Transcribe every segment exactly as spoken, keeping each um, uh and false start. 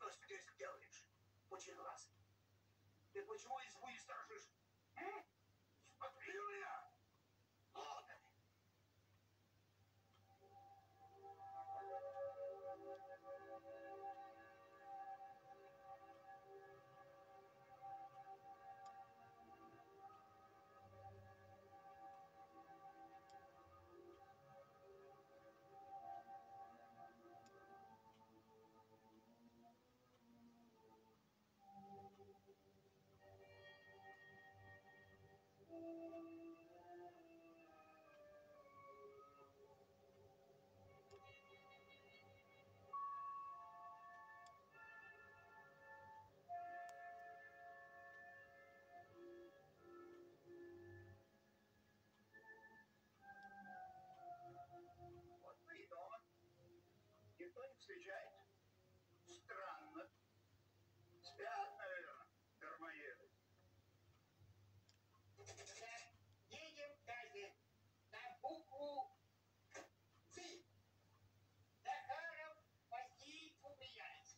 Что ж ты здесь делаешь? Учи глаз. Ты почему избу не сторожишь? М? Смотри у меня! Вот они! Вот мы и дома. Никто не встречает? Странно. Спят, наверное, дармоеды. Так, едем дальше. На букву «Ц». Захаров позицию менять.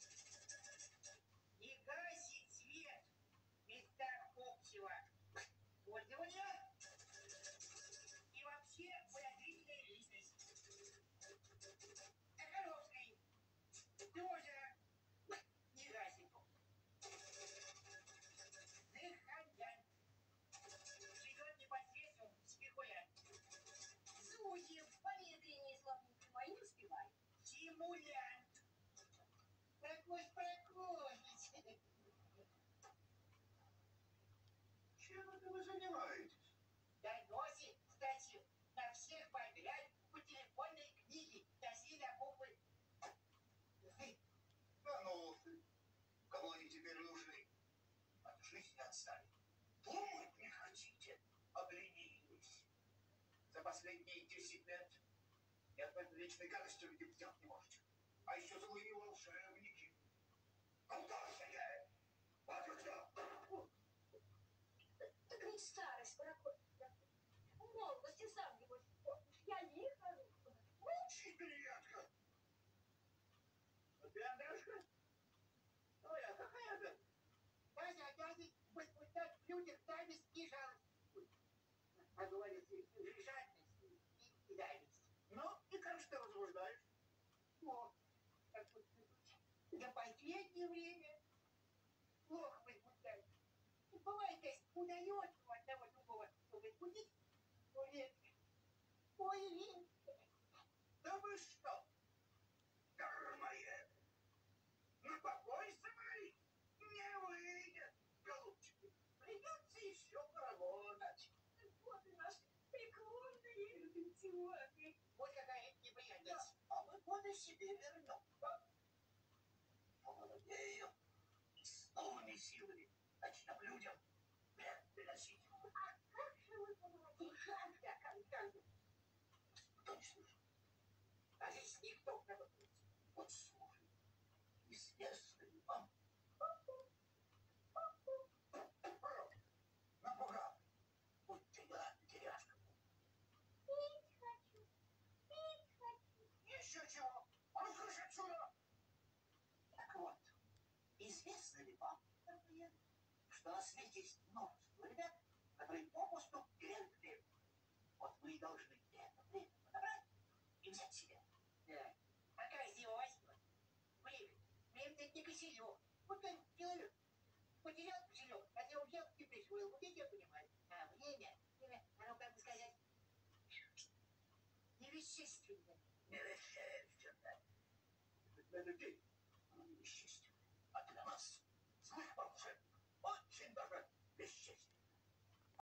Не гасить свет в местах общего пользования и вообще подозрительная личность. Захаровский тоже не гасит. Зыханян живет непосредственно в Спихуя. Зуев помедленнее славненько, а не успевает. Симулянт. Прокось, прокось. Чем это вы занимаетесь? Доносит, кстати, на всех подряд по телефонной книге. Доси до буквы «З». Да ну ты. Кому они теперь нужны? От жизни отстали. Думать не хотите. Обленились. За последние десять лет ни одной приличной гадостью людям сделать не можете. А еще злые волшебники. Куда я? А когда? Так ведь старость, Прокофьев. В молодости сам, небось, помнишь. Я лихо. Молчи, переядка. Ты, Андрюшка? Ой, а какая ты? Вася обязан возбуждать в людях зависть и жалость. А говорится, жадность и зависть. Ну, и как же ты возбуждаешь? О, как вот за последнее время плохо возбуждает. Бывает, если удается у одного другого возбудить, то редко. Ой, редко. Да вы что? Дармоед! На покой собрались? Не выйдет, голубчики. Придется еще поработать. Вот и наши преклонные пенсионы. Вот какая неприятность. А мы годы себе вернем. Помолодеем. И с новыми силами начнем людям вред приносить. А как же вы помолодели? Когда, когда? Кто не слышал? А здесь никто не работает. Вот слушай. Известно ли вам? Прочь. Напугал. Будьте рады, деревяшка. Пить хочу. Пить хочу. Еще чего? А ну слышь отсюда! Так вот, известно ли вам, например, что на свете есть множество ребят, которые попусту теряют время. Вот вы и должны это время подобрать и взять себе. Да. Пока издевайся. Время. Время-то не кошелек. Вот как человек. Потерял кошелек, хотел взял и присвоил. Вот это я понимаю. А время, время, оно, как бы сказать, невещественное. Невещественно. Для людей оно невещественно. А для нас, злых